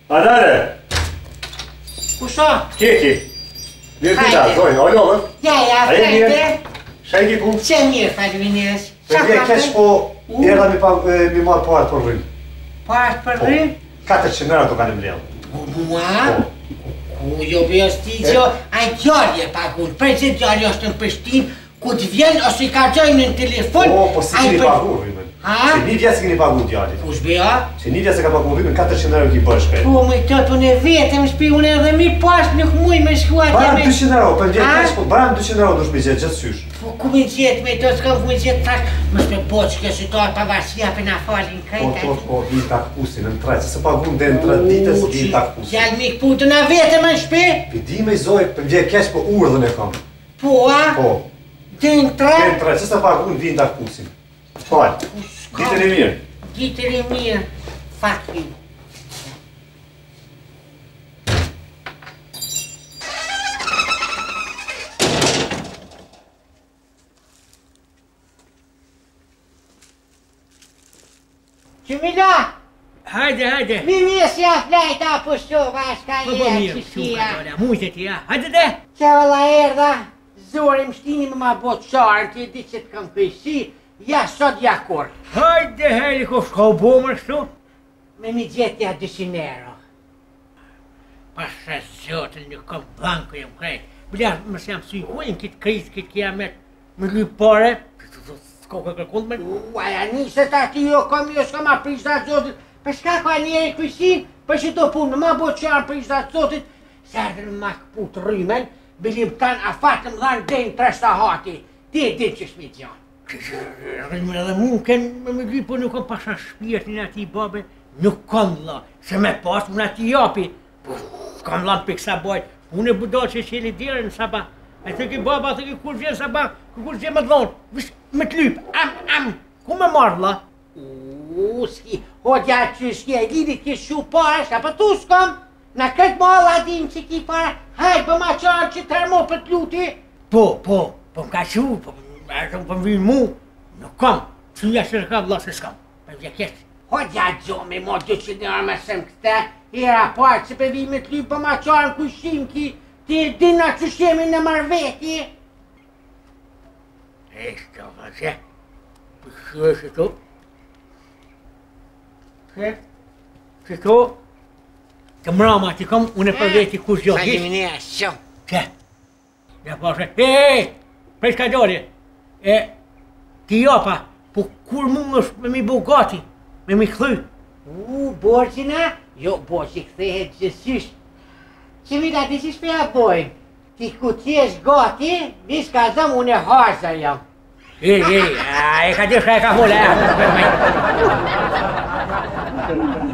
Adare! Kusha? Kiki! Mirë të qatë, dojnë, ojnë ollë? Ja, frejte. Shajki punë? Që mirë, faleminesh. Për vje kesh po, era mi marë parët për rrymë. Parët për rrymë? 400 euro të kanë mbledhë. Mua? Ku jo bëjës ti që a djarje pagun, për që djarje është në Prishtinë, ku të vjen ose i ka gjojnë në telefon. Po si keni pagur rrymën. Se një vjetë se keni pagur djarje. Ku shbeja? Se një vjetë se ka pagur rrymën, 400 euro ki bërë shpejt. Po, me këtë unë e vetëm shpi, unë edhe mi pas nuk muj me shkuat. Baram 200 euro, për vjetë kesh po, baram 200 euro dush me gjithë gjithë sysh. Po, ku me gjithë me të s'kam ku me gjithë tash, më shpe poqë kjo situatë pavarësia për na falin kajta. Po, vinë ta këpusin në 3, se se pagun dhe në 3 ditës vinë ta këpusin. Gjallë mi këputu na vetëm në shpi? Pidi me zoj, për vjetë kesh po urdhën e kam. Po, a? Po. Dhe në 3? Dhe në 3, se se pagun vinë ta këpusin. Falë, ditën e mirë. Ditën e mirë, fakti. Qymila! Hajde! Mimisja flejta pushova shka Po një mirë, qështia. shumë mujtë ti, ja. Hajde dhe! Që vëlla erda, zori më shtini më ma botë qarën, që di që të kam këjshi, ja sot ja kur. Hajde, heli, ko shko bomër shtu? Me mi gjetja 200 euro. Pasha zotën, një kom banko jam krejt. Bля, mësë jam sy hujnë kitë krizë, kitë kiamet, më lypë pare, s'ko ka kërkull me... Uaja, nisët ati jo s'kam aprish da zotit, për shka ka njeri këjsin, për që të punë, më ma botë qarën prish da zotit, se ardhën ma këput rrymen, bilim tanë a fatëm dhanë dhejnë treshta hati, ti e din që shmi gjanë. Rrymen edhe mund kënë me lypë, po nuk kam pasha shpirtin ati babe, nuk kam la, se me pas unë ati japi, s'kam la për kësa bajt, unë e budo që qeli dire në sabah, e të ki baba, të ki kur vjen sabah, kur vjen më dhonë, vish me të lypë, ku me marrë la? Ski, hodja që shki e lidi ki shu pare, shka për tu s'kom, në këtë malla din që ki pare, hajtë për ma qarë që tërmo për t'luti. Po, më ka shu, po më vinë mu, nuk kam, që një ashtë rëka vla se s'kam, për vje kjetë. Hodja gjo me mo 200 euro me sëm këte, era parë që për vi me t'luti për ma qarë në kushim ki, ti e dina që shemi në marveti. E shto, vazhe, për shu e shto. Që to, të mrama ti kom, unë e për veti kush gjo gjithë. Faleminea shumë. Që? Ja pashe, prej shka dole, ti jopa, po kur mund është me mi bu gati, me mi këthy? Borgjina? Jo, borgji këthehet gjithësysh. Që mi da ti që shpeja bojnë? Ti ku ti esh gati, vish ka zëm unë e harza jam. E ka di shka e ka hule,